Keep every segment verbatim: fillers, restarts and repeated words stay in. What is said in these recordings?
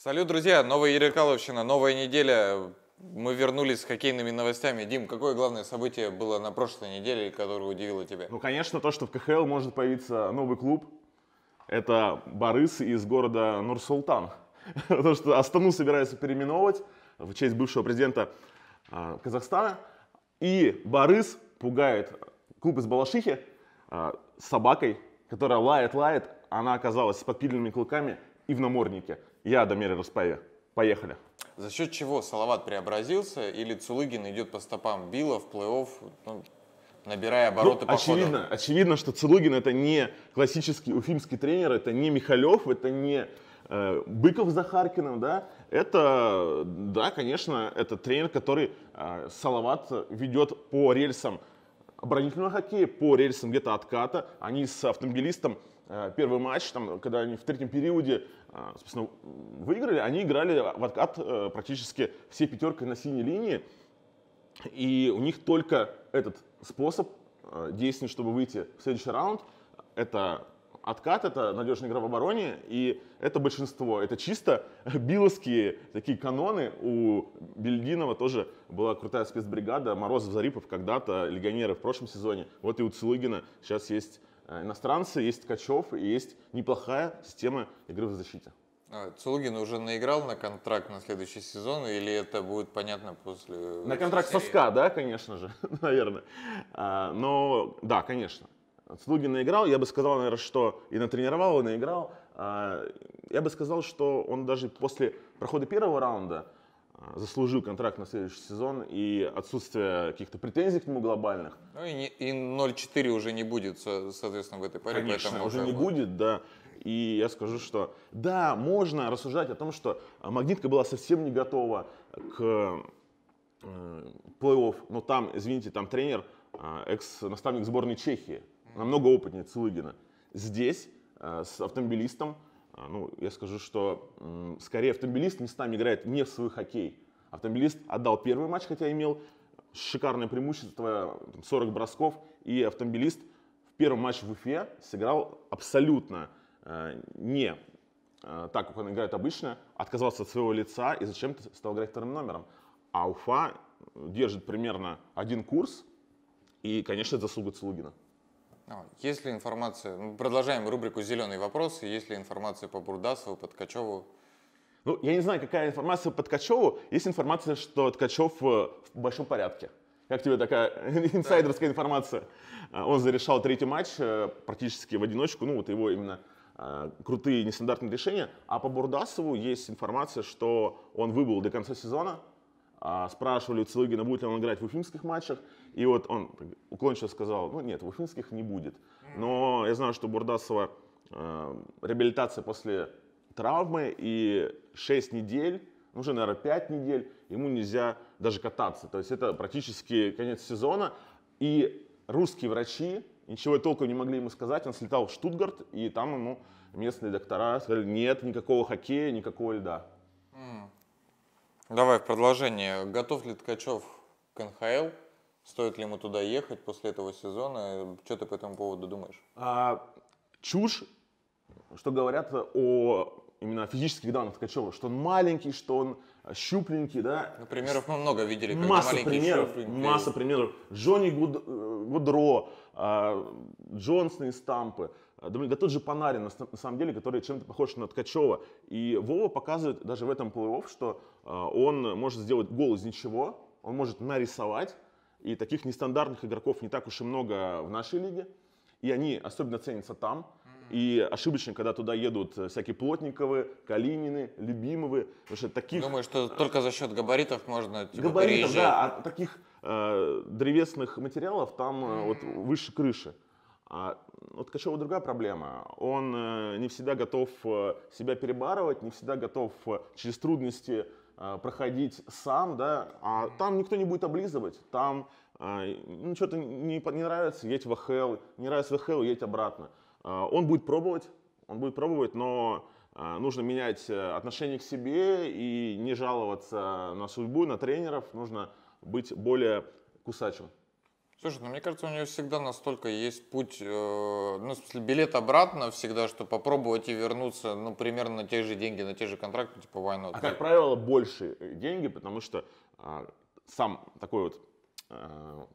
Салют, друзья! Новая Ярикаловщина, новая неделя. Мы вернулись с хоккейными новостями. Дим, какое главное событие было на прошлой неделе, которое удивило тебя? Ну, конечно, то, что в ка ха эл может появиться новый клуб. Это Борис из города Нур-Султан. То, что Астану собираются переименовывать в честь бывшего президента а, Казахстана. И Борис пугает клуб из Балашихи а, с собакой, которая лает-лает. Она оказалась с подпиленными клыками и в наморднике. Я Дамир Распаеве. Поехали. За счет чего Салават преобразился или Цулыгин идет по стопам Билла в плей-офф, ну, набирая обороты ну, по очевидно, ходу? очевидно, что Цулыгин это не классический уфимский тренер, это не Михалев, это не э, Быков с Захаркиным, да, это, да, конечно, это тренер, который э, Салават ведет по рельсам оборонительного хоккея, по рельсам где-то отката. Они с Автомобилистом э, первый матч, там, когда они в третьем периоде э, собственно, выиграли, они играли в откат э, практически всей пятеркой на синей линии. И у них только этот способ э, действенный, чтобы выйти в следующий раунд. Это откат, это надежная игра в обороне, и это большинство. Это чисто биловские такие каноны. У Бельдинова тоже была крутая спецбригада, Морозов, Зарипов когда-то, легионеры в прошлом сезоне. Вот и у Цулыгина сейчас есть иностранцы, есть Ткачев, и есть неплохая система игры в защите. Цулыгин уже наиграл на контракт на следующий сезон, или это будет понятно после... На контракт со СКА, да, конечно же, наверное. А, но, да, конечно. Цулыгин наиграл, я бы сказал, наверное, что и натренировал, и наиграл. А, я бы сказал, что он даже после прохода первого раунда заслужил контракт на следующий сезон, и отсутствие каких-то претензий к нему глобальных. Ну и, не, и ноль четыре уже не будет, соответственно, в этой паре. Конечно, уже уже не будет, да. И я скажу, что да, можно рассуждать о том, что Магнитка была совсем не готова к э, плей-офф, но там, извините, там тренер, э, экс-наставник сборной Чехии, намного опытнее Цулыгина. Здесь э, с Автомобилистом, э, ну, я скажу, что э, скорее Автомобилист местами играет не в свой хоккей. Автомобилист отдал первый матч, хотя имел шикарное преимущество, сорок бросков, и Автомобилист в первом матче в Уфе сыграл абсолютно не так, как он играет обычно, отказался от своего лица и зачем-то стал играть вторым номером. А Уфа держит примерно один курс, и, конечно, это заслуга Цулыгина. Есть ли информация, мы продолжаем рубрику «Зеленые вопросы», есть ли информация по Бурдасову, по Ткачеву? Ну, я не знаю, какая информация по Ткачеву. Есть информация, что Ткачев в большом порядке. Как тебе такая инсайдерская информация? Он зарешал третий матч практически в одиночку, ну вот его именно крутые нестандартные решения. А по Бурдасову есть информация, что он выбыл до конца сезона. Спрашивали у Цулыгина, будет ли он играть в уфимских матчах. И вот он уклончиво сказал, ну нет, в уфимских не будет. Но я знаю, что у Бурдасова э, реабилитация после травмы, и шесть недель, ну, уже, наверное, пять недель, ему нельзя даже кататься. То есть это практически конец сезона. И русские врачи ничего толком не могли ему сказать. Он слетал в Штутгарт, и там ему местные доктора сказали, нет никакого хоккея, никакого льда. Mm. Давай в продолжение. Готов ли Ткачев к эн ха эл? Стоит ли ему туда ехать после этого сезона? Что ты по этому поводу думаешь? А, чушь, что говорят о именно физических данных Ткачева, что он маленький, что он щупленький, да. Ну, примеров мы много видели. Масса примеров, масса примеров. Джонни Гуд, Гудро, Джонсон из Тампы, да тот же Панарин, на самом деле, который чем-то похож на Ткачева. И Вова показывает даже в этом плей-офф, что он может сделать гол из ничего, он может нарисовать. И таких нестандартных игроков не так уж и много в нашей лиге. И они особенно ценятся там. И ошибочно, когда туда едут всякие Плотниковы, Калинины, Любимовы. Потому что таких... Думаю, что только за счет габаритов можно типа, габаритов, переезжать. Да, а таких э, древесных материалов там э, вот, выше крыши. А у Ткачева другая проблема. Он э, не всегда готов э, себя перебарывать, не всегда готов э, через трудности э, проходить сам, да, а там никто не будет облизывать. Там э, ну, что-то не, не нравится, едь в а ха эл, не нравится в а ха эл, едь обратно. Он будет пробовать, он будет пробовать, но нужно менять отношение к себе и не жаловаться на судьбу, на тренеров. Нужно быть более кусачим. Слушай, ну мне кажется, у него всегда настолько есть путь, э, ну, в смысле, билет обратно всегда, что попробовать и вернуться, ну, примерно на те же деньги, на те же контракты, типа, why not? А как правило, больше деньги, потому что а, сам такой вот а,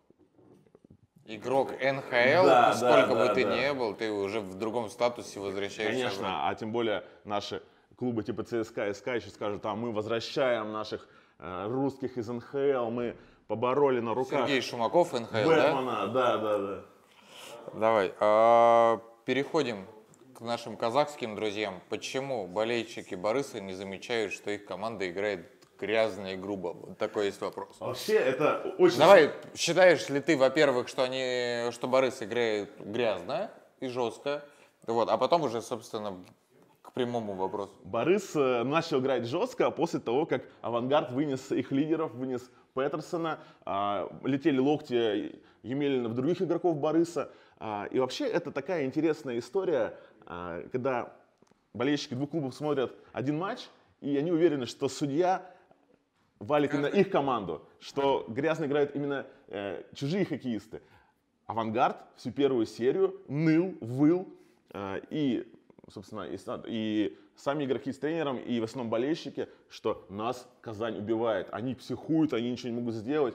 Игрок эн ха эл, Да, сколько да, бы да, ты да. ни был, ты уже в другом статусе возвращаешься. обратно. Конечно, а тем более наши клубы типа ЦСКА, СКА еще скажут, а мы возвращаем наших э, русских из эн ха эл, мы побороли на руках Сергей Шумаков, эн ха эл, да? Бэтмена, да, да, да. Давай, а, переходим к нашим казахским друзьям. Почему болельщики Бориса не замечают, что их команда играет грязно и грубо? Вот такой есть вопрос. Вообще это очень... Давай, считаешь ли ты, во-первых, что они, что Борис играет грязно и жестко, вот, а потом уже, собственно, к прямому вопросу. Борис э, начал играть жестко после того, как Авангард вынес их лидеров, вынес Петерсона, а, летели локти Емелина в других игроков Бориса. А, и вообще это такая интересная история, а, когда болельщики двух клубов смотрят один матч, и они уверены, что судья валит именно их команду, что грязно играют именно э, чужие хоккеисты. Авангард всю первую серию ныл, выл, э, и, собственно, и, и сами игроки с тренером, и в основном болельщики, что нас Казань убивает, они психуют, они ничего не могут сделать.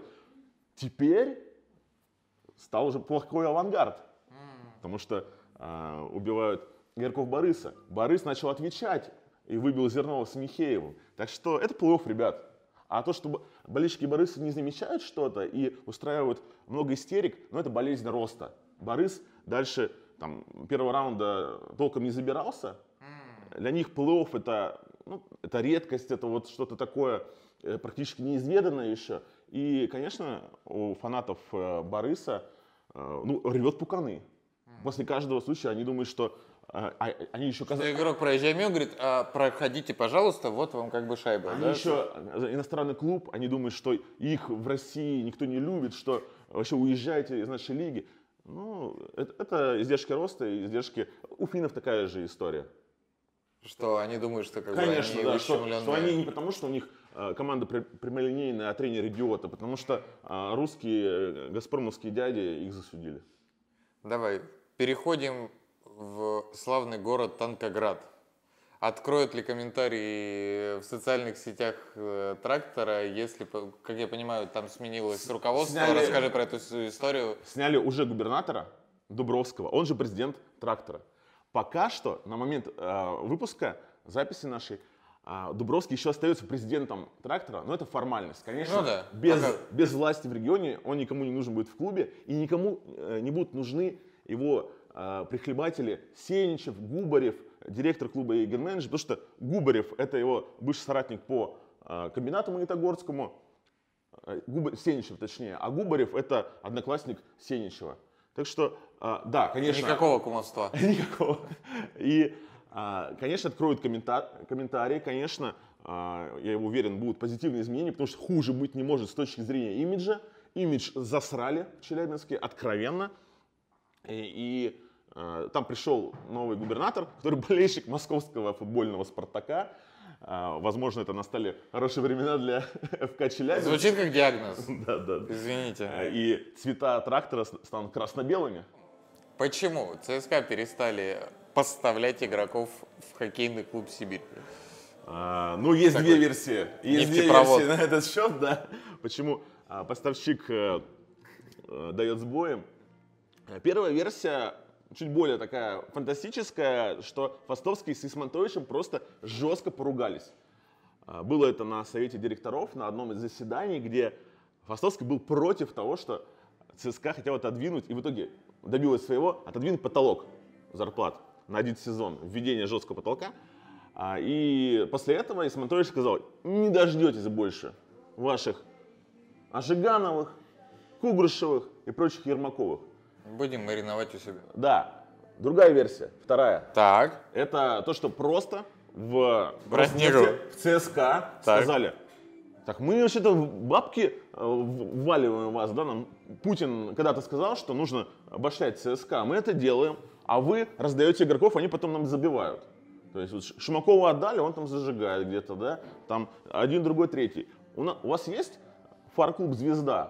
Теперь стал уже плохой Авангард, потому что э, убивают игроков Бориса. Борис начал отвечать и выбил Зернова с Михеевым. Так что это плей-офф, ребят. А то, что болельщики Бориса не замечают что-то и устраивают много истерик, ну это болезнь роста. Борис дальше там, первого раунда толком не забирался. Для них плей-офф это, ну, это редкость, это вот что-то такое э, практически неизведанное еще. И, конечно, у фанатов э, Бориса э, ну, рвет пуканы. После каждого случая они думают, что а, а, они еще Что игрок, проезжая мимо, говорит, а, проходите, пожалуйста, вот вам как бы шайба. Они да? еще иностранный клуб, они думают, что их в России никто не любит, что вообще уезжайте из нашей лиги. Ну, это, это издержки роста и издержки... У финнов такая же история. Что они думают, что как Конечно, бы они да, что, ущемленные. что они не потому, что у них э, команда пр- прямолинейная, а тренер идиот, а потому что э, русские э, газпромовские дяди их засудили. Давай, переходим в славный город Танкоград. Откроют ли комментарии в социальных сетях э, трактора, если, как я понимаю, там сменилось руководство? Сняли- Расскажи про эту с- историю. Сняли уже губернатора Дубровского, он же президент трактора. Пока что, на момент э, выпуска, записи нашей, э, Дубровский еще остается президентом трактора, но это формальность. Конечно, Ну да. без, А как? без власти в регионе он никому не нужен будет в клубе, и никому э, не будут нужны его э, прихлебатели Сеничев, Губарев, директор клуба и ген-менеджер, потому что Губарев это его бывший соратник по э, комбинату Магнитогорскому, э, Губ- Сеничев точнее, а Губарев это одноклассник Сеничева. Так что, э, да, конечно... Никакого кумовства. Никакого. И, а, конечно, откроют коммента- комментарии, конечно, а, я уверен, будут позитивные изменения, потому что хуже быть не может с точки зрения имиджа. Имидж засрали в Челябинске откровенно. И, и, а, там пришел новый губернатор, который болельщик московского футбольного «Спартака». А, возможно, это настали хорошие времена для эф ка Челябинск. Звучит как диагноз. Да, да. Извините. А, И цвета трактора с- станут красно-белыми. Почему ЦСКА перестали поставлять игроков в хоккейный клуб «Сибирь»? А, ну, есть Такой две версии. Есть две нефтепровод. версии на этот счет, да. Почему а, поставщик э, э, дает сбоем. Э, Первая версия чуть более такая фантастическая, что Фастовский с Исмантовичем просто жестко поругались. А, Было это на совете директоров, на одном из заседаний, где Фастовский был против того, что ЦСКА хотел отодвинуть, и в итоге добилась своего, отодвинуть потолок зарплат на один сезон, введение жесткого потолка. А, И после этого Исмантович сказал, не дождетесь больше ваших Ажигановых, Кугрышевых и прочих Ермаковых. Будем мариновать у себя. Да, другая версия, вторая. Так. Это то, что просто в, Брать в некого. в ЦСКА Так. сказали, так мы вообще-то бабки э, в- вваливаем в вас, да, нам Путин когда-то сказал, что нужно обошлять ЦСКА, мы это делаем, а вы раздаете игроков, они потом нам забивают. То есть вот Ш- Шумакова отдали, он там зажигает где-то, да, там один, другой, третий. У, на- у вас есть фар-клуб «Звезда»?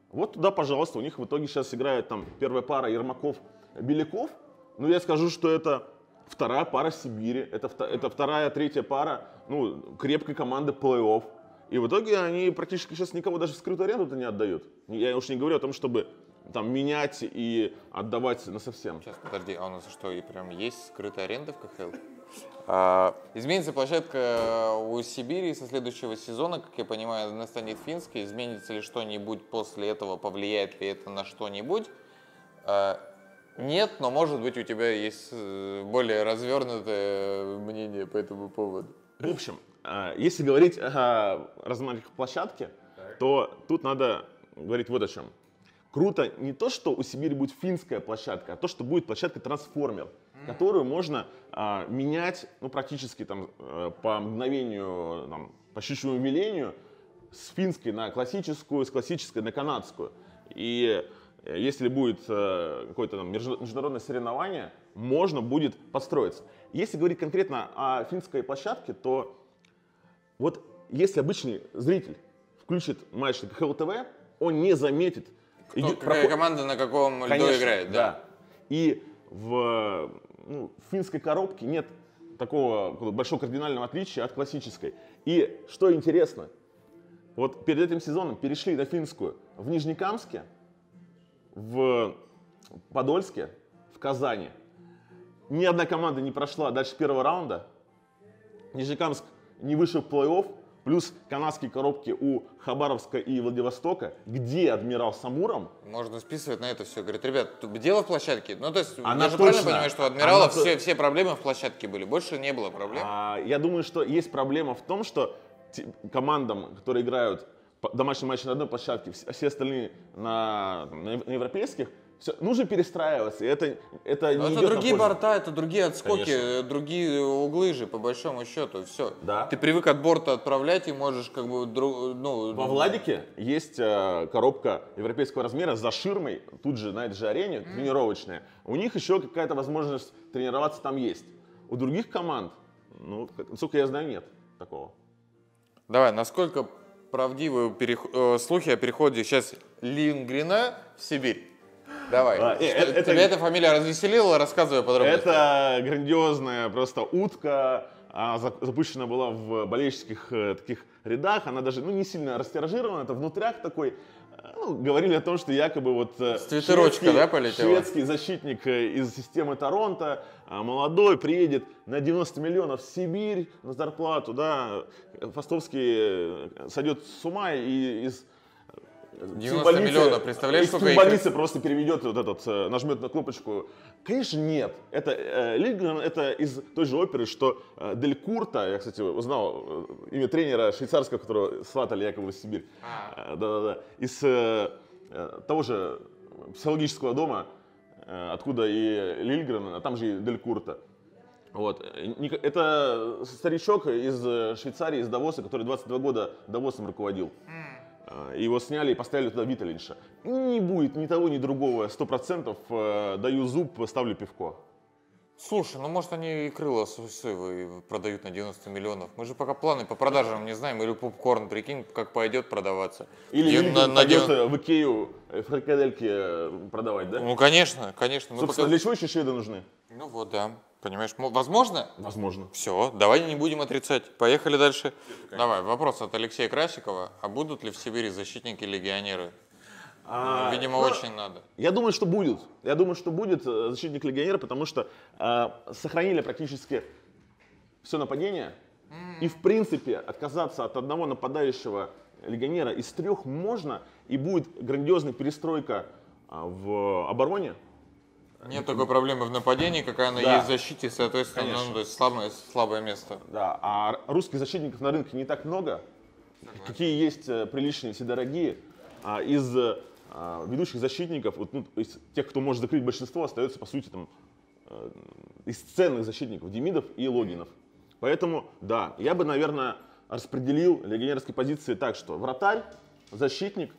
Вот туда, пожалуйста, у них в итоге сейчас играет там первая пара Ермаков-Беляков. Но я скажу, что это вторая пара Сибири, это, это вторая, третья пара ну, крепкой команды плей-офф. И в итоге они практически сейчас никого даже в скрытую аренду-то не отдают. Я уж не говорю о том, чтобы там менять и отдавать насовсем. Сейчас, подожди, а у нас что, и прям есть скрытая аренда в ка ха эл? А, изменится площадка у Сибири со следующего сезона, как я понимаю, она станет финской. Изменится ли что-нибудь после этого, повлияет ли это на что-нибудь? А, нет, но может быть у тебя есть более развернутое мнение по этому поводу. В общем, если говорить о размахах площадки, то тут надо говорить вот о чем. Круто не то, что у Сибири будет финская площадка, а то, что будет площадка-трансформер, mm. которую можно а, менять ну, практически там, по мгновению, там, по щучьему велению с финской на классическую, с классической на канадскую. И если будет а, какое-то там международное соревнование, можно будет подстроиться. Если говорить конкретно о финской площадке, то вот если обычный зритель включит матч на ка ха эл тэ вэ, он не заметит, Кто, идет, какая проход... команда на каком льду Конечно, играет. Да. да. И в, ну, в финской коробке нет такого большого кардинального отличия от классической. И что интересно, вот перед этим сезоном перешли на финскую в Нижнекамске, в Подольске, в Казани. Ни одна команда не прошла дальше первого раунда. Нижнекамск не вышел в плей-офф. Плюс канадские коробки у Хабаровска и Владивостока, где адмирал Самуром. Можно списывать на это все. Говорит, ребят, дело в площадке. Ну, то есть, она я же точно, правильно понимаю, что у адмирала она... все, все проблемы в площадке были. Больше не было проблем. А, я думаю, что есть проблема в том, что командам, которые играют домашний матч на одной площадке, все остальные на, на европейских, все, нужно перестраиваться. Это, это, не это другие борта, это другие отскоки, Конечно. другие углы же, по большому счету. Все. Да. Ты привык от борта отправлять и можешь как бы... Ну, Во Владике есть э, коробка европейского размера за ширмой, тут же на этой же арене, mm. тренировочная. У них еще какая-то возможность тренироваться там есть. У других команд, ну, насколько я знаю, нет такого. Давай, насколько правдивы перех... э, слухи о переходе сейчас Лингрена в Сибирь? Давай. А, это, Тебя это, эта фамилия развеселила? Рассказывай подробно. Это грандиозная просто утка. Она запущена была в болельщических э, таких рядах. Она даже ну, не сильно растиражирована. Это внутряк такой. Ну, говорили о том, что якобы вот шведский, да, шведский защитник из системы Торонто, молодой, приедет на девяносто миллионов в Сибирь на зарплату. Да. Фастовский сойдет с ума и из... девяносто миллионов, представляешь, сколько больницы просто переведет вот этот, нажмет на кнопочку. Конечно, нет. Это э, Лингрен, это из той же оперы, что э, Дель Курта, я, кстати, узнал э, имя тренера швейцарского, которого сватали якобы в Сибирь. А. Э, да-да-да. Из э, того же психологического дома, э, откуда и Лингрен, а там же и Дель Курта. Вот. Это старичок из Швейцарии, из Давоса, который двадцать два года Давосом руководил. Его сняли и поставили туда Виталинша. Не будет ни того, ни другого. Сто процентов даю зуб, ставлю пивко. Слушай, ну может они и крыло соевые продают на девяносто миллионов. Мы же пока планы по продажам не знаем. Или попкорн, прикинь, как пойдет продаваться. Или на, на пойдет девяносто... в Икею фрикадельки продавать, да? Ну конечно, конечно. Собственно, пока... для чего еще шведы нужны? Ну вот, да. Понимаешь, возможно? Возможно. Все, давай не будем отрицать. Поехали дальше. Давай, вопрос от Алексея Красикова. А будут ли в Сибири защитники-легионеры? А, Видимо, ну, очень надо. Я думаю, что будет. Я думаю, что будет защитник-легионер, потому что э, сохранили практически все нападение. Mm. И, в принципе, отказаться от одного нападающего легионера из трех можно, и будет грандиозная перестройка э, в обороне. Нет такой проблемы в нападении, какая она да. есть в защите, соответственно, ну, то есть слабое, слабое место. Да, а русских защитников на рынке не так много. Согласен. Какие есть приличные, все дорогие. А из а, ведущих защитников, вот, ну, из тех, кто может закрыть большинство, остается, по сути, там, э, из ценных защитников Демидов и Логинов. Поэтому, да, я бы, наверное, распределил легионерские позиции так, что вратарь, защитник,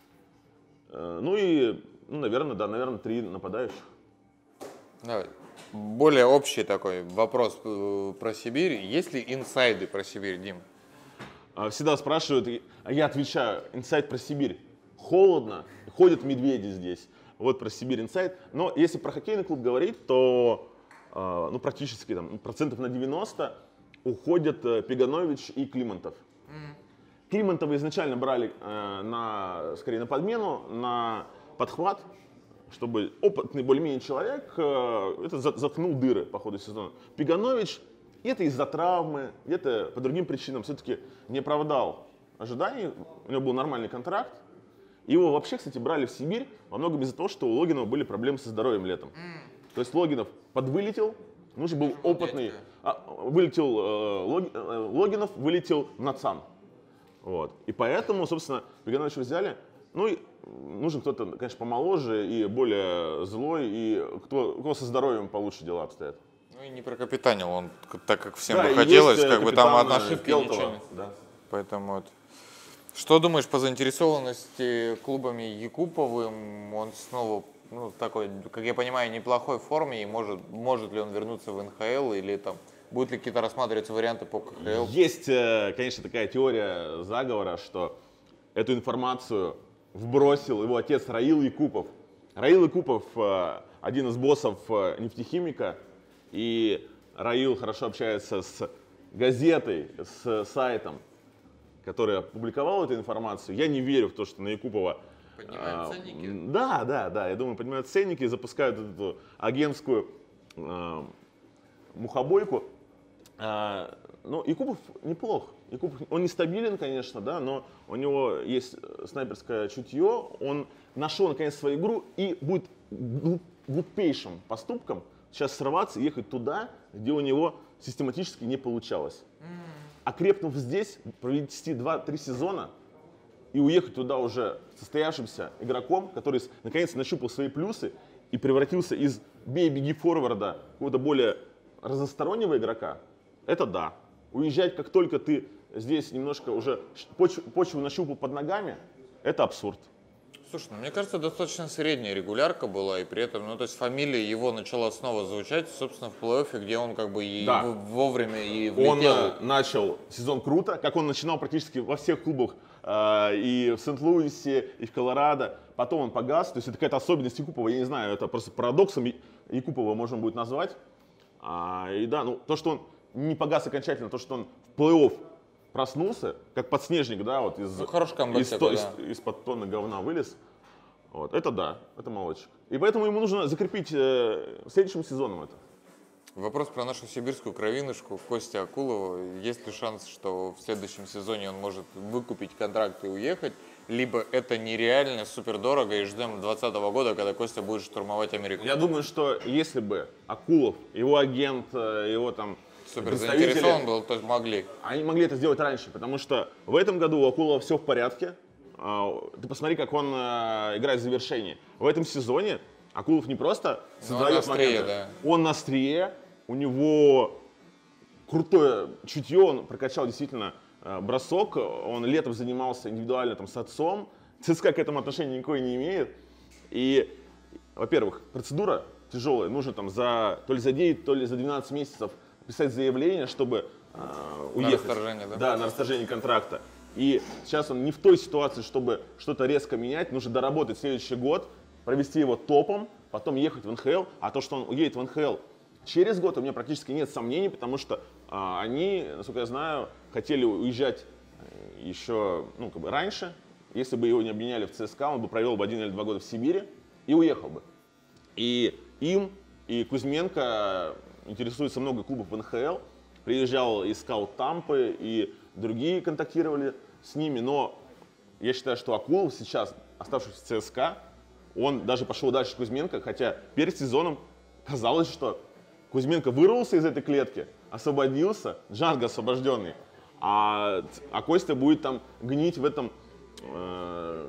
э, ну и, ну, наверное, да, наверное, три нападающих. Давай. Более общий такой вопрос про Сибирь. Есть ли инсайды про Сибирь, Дим? Всегда спрашивают, а я отвечаю, инсайд про Сибирь. Холодно, ходят медведи здесь. Вот про Сибирь Инсайд. Но если про хоккейный клуб говорить, то э, ну, практически там, процентов на девяносто уходят э, Пеганович и Климантов. Mm. Климантова изначально брали э, на, скорее на подмену, на подхват, чтобы опытный более-менее человек э, это заткнул дыры по ходу сезона. Пеганович где-то из-за травмы, где-то по другим причинам все-таки не оправдал ожиданий. У него был нормальный контракт. Его вообще, кстати, брали в Сибирь во многом из-за того, что у Логинова были проблемы со здоровьем летом. Mm. То есть Логинов подвылетел, нужен был опытный. А, вылетел э, Лог, э, Логинов, вылетел в Нацан. Вот. И поэтому, собственно, Пегановича взяли. Ну и нужен кто-то, конечно, помоложе и более злой, и кто, у кого со здоровьем получше дела обстоят. Ну и не прокапитанил он, так как всем да, бы хотелось, есть, как бы там от ошибки Пелтова, ничего. Да. Поэтому вот. Что думаешь по заинтересованности клубами Якуповым? Он снова, ну, такой, как я понимаю, неплохой форме, и может, может ли он вернуться в эн ха эл, или там будут ли какие-то рассматриваться варианты по ка ха эл? Есть, конечно, такая теория заговора, что эту информацию вбросил его отец Раил Якупов. Раил Якупов один из боссов нефтехимика, и Раил хорошо общается с газетой, с сайтом, который опубликовал эту информацию. Я не верю в то, что на Якупова... Поднимают ценники? А, да, да, да. Я думаю, поднимают ценники и запускают эту агентскую а, мухобойку. А, ну, Якупов неплох. Якупов, он нестабилен, конечно, да, но у него есть снайперское чутье. Он нашел, наконец, свою игру и будет глупейшим поступком сейчас срываться и ехать туда, где у него систематически не получалось. Окрепнув здесь, провести два-три сезона и уехать туда уже состоявшимся игроком, который наконец нащупал свои плюсы и превратился из бей-беги форварда в какого-то более разностороннего игрока, это да. Уезжать, как только ты здесь немножко уже почву, почву нащупал под ногами, это абсурд. Слушай, ну, мне кажется, достаточно средняя регулярка была, и при этом, ну, то есть фамилия его начала снова звучать, собственно, в плей-оффе, где он как бы и да. вовремя и влетел. Он э, начал сезон круто, как он начинал практически во всех клубах, э, и в Сент-Луисе, и в Колорадо. Потом он погас, то есть это какая-то особенность Якупова, я не знаю, это просто парадоксом Якупова можно будет назвать. А, и да, ну, то, что он не погас окончательно, то, что он в плей-офф проснулся, как подснежник, да, вот из, ну, из, такой, да. из, из-под тонны говна вылез. Вот, это да, это молодчик. И поэтому ему нужно закрепить э, следующим сезоном это. Вопрос про нашу сибирскую кровинушку Костя Акулова. Есть ли шанс, что в следующем сезоне он может выкупить контракт и уехать? Либо это нереально, супердорого, и ждем двадцатого года, когда Костя будет штурмовать Америку? Я думаю, что если бы Акулов, его агент, его там супер заинтересован был, то могли. Они могли это сделать раньше, потому что в этом году у Акулова все в порядке. Ты посмотри, как он играет в завершении. В этом сезоне Акулов не просто создает моменты, да. Он на острие, у него крутое чутье, он прокачал действительно бросок, он летом занимался индивидуально там, с отцом. ЦСКА к этому отношения никакой не имеет. И, во-первых, процедура тяжелая, нужно там за, то ли за девять, то ли за двенадцать месяцев писать заявление, чтобы э, уехать. На расторжение, да? Да, на расторжение контракта. И сейчас он не в той ситуации, чтобы что-то резко менять. Нужно доработать следующий год, провести его топом, потом ехать в эн ха эл. А то, что он уедет в эн ха эл через год, у меня практически нет сомнений, потому что э, они, насколько я знаю, хотели уезжать еще ну, как бы раньше. Если бы его не обменяли в ЦСКА, он бы провел бы один или два года в Сибири и уехал бы. И им, и Кузьменко интересуется много клубов в эн ха эл. Приезжал и скаут Тампы, и другие контактировали с ними. Но я считаю, что Акулов сейчас, оставшись в ЦСКА, он даже пошел дальше Кузьменко, хотя перед сезоном казалось, что Кузьменко вырвался из этой клетки, освободился, Джанго освобожденный, а, а Костя будет там гнить в этом э,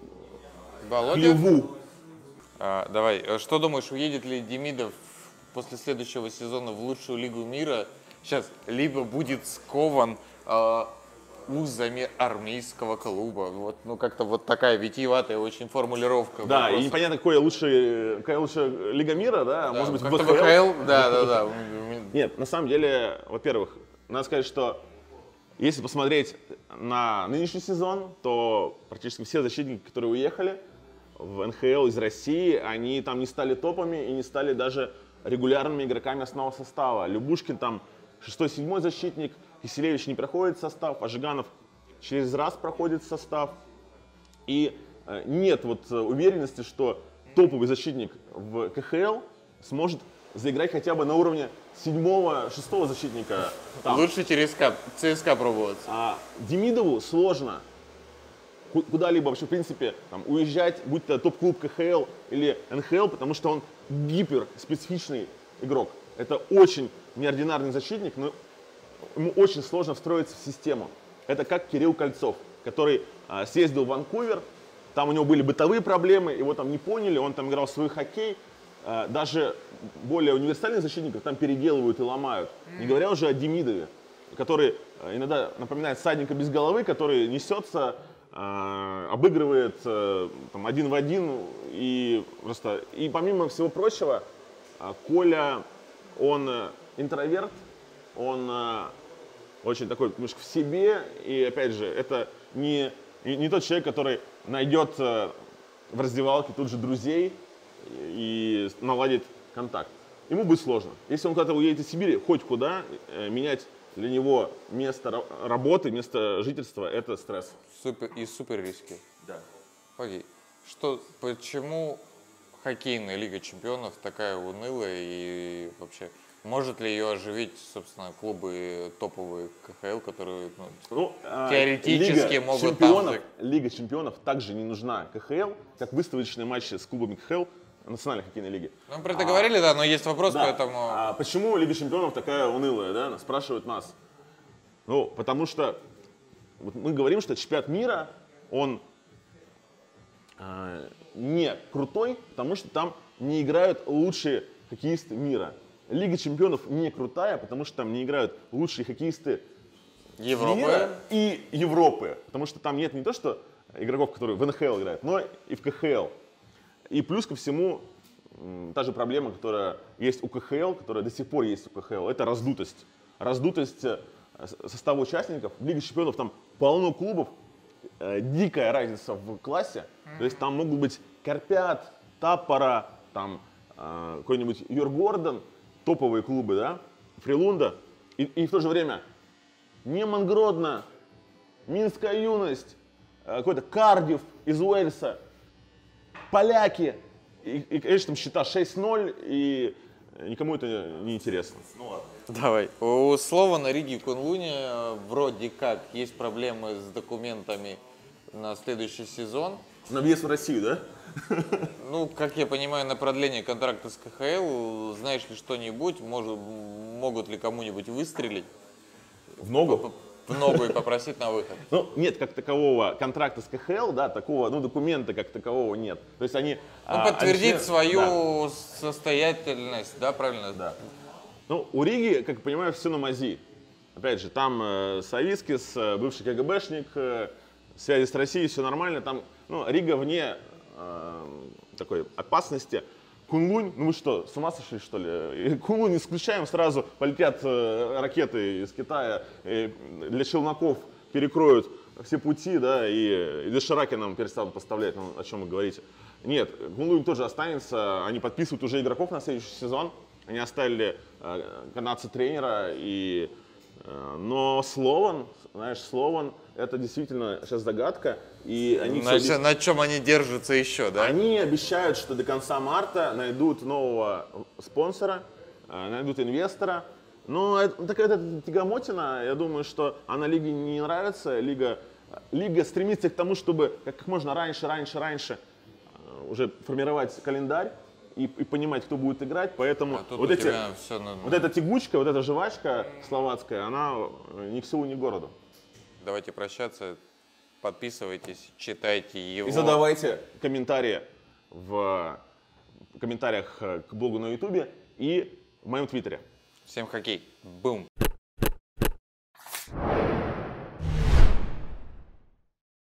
хлеву. А, давай, что думаешь, уедет ли Демидов после следующего сезона в лучшую лигу мира? Сейчас либо будет скован э, узами армейского клуба. Вот, ну как-то вот такая витиеватая очень формулировка. Да, вопроса. И непонятно, какая лучшая, какая лучшая лига мира, да, да может быть, в ха эл. Да, да, да. Нет, на самом деле, во-первых, надо сказать, что если посмотреть на нынешний сезон, то практически все защитники, которые уехали, в эн ха эл из России, они там не стали топами и не стали даже регулярными игроками основного состава. Любушкин там шестой-седьмой защитник, Киселевич не проходит в состав, а Жиганов через раз проходит в состав. И э, нет вот уверенности, что топовый защитник в ка ха эл сможет заиграть хотя бы на уровне седьмого-шестого защитника. Там. Лучше через цэ эс ка пробоваться. А Демидову сложно куда-либо вообще, в принципе, там, уезжать, будь то топ-клуб ка ха эл или эн ха эл, потому что он гиперспецифичный игрок. Это очень неординарный защитник, но ему очень сложно встроиться в систему. Это как Кирилл Кольцов, который а, съездил в Ванкувер, там у него были бытовые проблемы, его там не поняли, он там играл в свой хоккей. А, даже более универсальных защитников там переделывают и ломают. Не говоря уже о Демидове, который а, иногда напоминает всадника без головы, который несется, а, обыгрывает а, там, один в один. И, просто... и помимо всего прочего, а, Коля, он интроверт, он а, очень такой немножко в себе. И опять же, это не, не, не тот человек, который найдет а, в раздевалке тут же друзей и наладит контакт. Ему будет сложно. Если он куда-то уедет из Сибири, хоть куда, менять для него место работы, место жительства – это стресс. Супер, и супер риски. Да. Окей. Что, почему хоккейная Лига Чемпионов такая унылая и вообще может ли ее оживить, собственно, клубы топовые ка ха эл, которые ну, ну, теоретически Лига могут чемпионов, там... Лига Чемпионов также не нужна ка ха эл, как выставочные матчи с клубами ка ха эл Национальной хоккейной лиги. Ну, мы про это а, говорили, да, но есть вопрос, да. поэтому... А почему Лига Чемпионов такая унылая, да, спрашивают нас. Ну, потому что вот мы говорим, что чемпионат мира, он э, не крутой, потому что там не играют лучшие хоккеисты мира. Лига Чемпионов не крутая, потому что там не играют лучшие хоккеисты Европы мира и Европы. Потому что там нет не то, что игроков, которые в эн ха эл играют, но и в ка ха эл. И плюс ко всему, та же проблема, которая есть у ка ха эл, которая до сих пор есть у ка ха эл, это раздутость. Раздутость состава участников. В Лиге Чемпионов там полно клубов, э, дикая разница в классе. Mm-hmm. То есть там могут быть Карпят, Таппора, там э, какой-нибудь Йоргорден, топовые клубы, да, Фрилунда. И, и в то же время Неман Гродно, Минская юность, э, какой-то Кардифф из Уэльса, поляки. И, и конечно, там счета шесть ноль, и никому это не интересно. Ну ладно. Давай. У Слована Риги Кунлуни вроде как есть проблемы с документами на следующий сезон. На въезд в Россию, да? Ну, как я понимаю, на продление контракта с ка ха эл, знаешь ли что-нибудь, может, могут ли кому-нибудь выстрелить? В ногу? В ногу и попросить на выход. Ну, нет как такового контракта с ка ха эл, да, такого, ну, документа как такового нет. То есть они... Ну, подтвердить они, свою да. состоятельность, да, правильно? Да. Ну, у Риги, как я понимаю, все на мази. Опять же, там э, Савицкис, э, бывший ка гэ бэшник, э, связи с Россией, все нормально. Там, ну, Рига вне э, такой опасности. Кунлунь, ну вы что, с ума сошли, что ли? Кунлунь исключаем, сразу полетят э, ракеты из Китая, э, для челноков перекроют все пути, да, и, и дошираки нам перестанут поставлять, ну, о чем вы говорите. Нет, Кунлунь тоже останется, они подписывают уже игроков на следующий сезон. Они оставили э, канадца-тренера, и, э, но Слован, знаешь, Слован, это действительно сейчас загадка. И они на, обещ... на чем они держатся еще, да? Они обещают, что до конца марта найдут нового спонсора, э, найдут инвестора. Но это, такая это тягомотина, я думаю, что она Лиге не нравится. Лига, Лига стремится к тому, чтобы как можно раньше, раньше, раньше э, уже формировать календарь. И, и понимать, кто будет играть, поэтому а вот, эти, все на... вот эта тягучка, вот эта жвачка словацкая, она ни к селу, ни к городу. Давайте прощаться, подписывайтесь, читайте его. И задавайте комментарии в комментариях к блогу на ютубе и в моем твиттере. Всем хоккей. Бум.